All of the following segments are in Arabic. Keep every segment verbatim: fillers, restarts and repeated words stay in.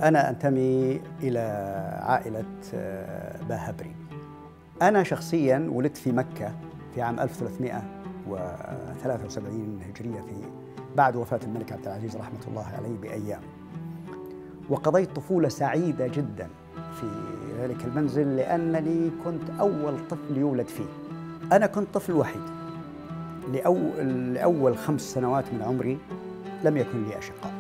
أنا أنتمي إلى عائلة باهبري. أنا شخصياً ولدت في مكة في عام ألف وثلاثمئة وثلاثة وسبعين هجرية في بعد وفاة الملك عبد العزيز رحمة الله عليه بأيام، وقضيت طفولة سعيدة جداً في ذلك المنزل لأنني كنت أول طفل يولد فيه. أنا كنت طفل وحيد لأول, لأول خمس سنوات من عمري، لم يكن لي أشقاء.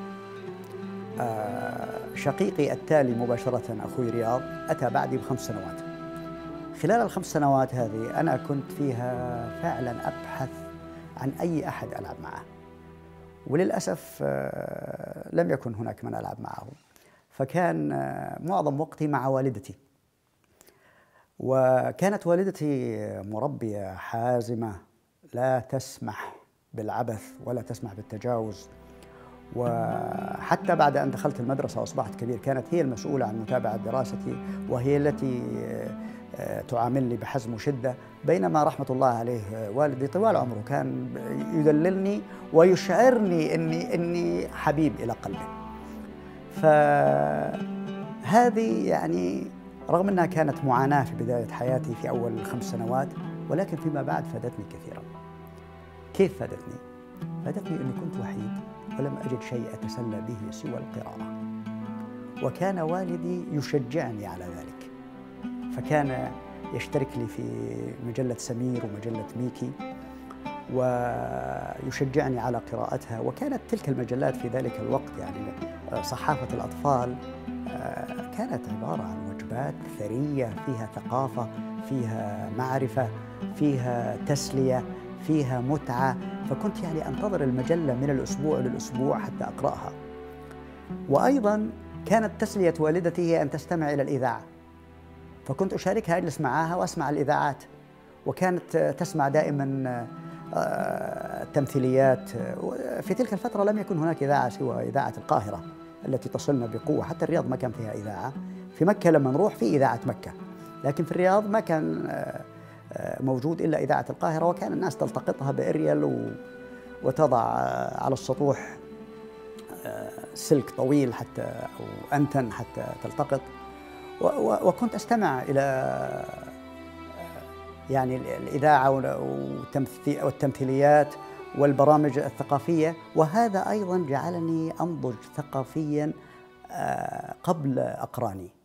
شقيقي التالي مباشرة أخوي رياض أتى بعدي بخمس سنوات. خلال الخمس سنوات هذه أنا كنت فيها فعلا أبحث عن أي أحد ألعب معه، وللأسف لم يكن هناك من ألعب معه، فكان معظم وقتي مع والدتي. وكانت والدتي مربية حازمة لا تسمح بالعبث ولا تسمح بالتجاوز، وحتى بعد أن دخلت المدرسة وأصبحت كبير كانت هي المسؤولة عن متابعة دراستي، وهي التي تعاملني بحزم وشدة، بينما رحمة الله عليه والدي طوال عمره كان يدللني ويشعرني إني إني حبيب إلى قلبه. فهذه يعني رغم أنها كانت معاناة في بداية حياتي في أول الخمس سنوات، ولكن فيما بعد فادتني كثيرا. كيف فادتني؟ فادتني أني كنت وحيد ولم أجد شيء أتسلى به سوى القراءة، وكان والدي يشجعني على ذلك، فكان يشترك لي في مجلة سمير ومجلة ميكي ويشجعني على قراءتها. وكانت تلك المجلات في ذلك الوقت يعني صحافة الأطفال كانت عبارة عن وجبات ثرية فيها ثقافة، فيها معرفة، فيها تسلية، فيها متعة، فكنت يعني أنتظر المجلة من الأسبوع للأسبوع حتى أقرأها. وأيضاً كانت تسلية والدتي هي أن تستمع إلى الإذاعة، فكنت أشاركها، أجلس معها وأسمع الإذاعات، وكانت تسمع دائماً التمثيليات. في تلك الفترة لم يكن هناك إذاعة سوى إذاعة القاهرة التي تصلنا بقوة، حتى الرياض ما كان فيها إذاعة. في مكة لما نروح في إذاعة مكة، لكن في الرياض ما كان موجود إلا إذاعة القاهرة، وكان الناس تلتقطها بإريال وتضع على السطوح سلك طويل حتى أو أنتن حتى تلتقط. وكنت أستمع إلى يعني الإذاعة والتمثيليات والبرامج الثقافية، وهذا أيضا جعلني أنضج ثقافيا قبل أقراني.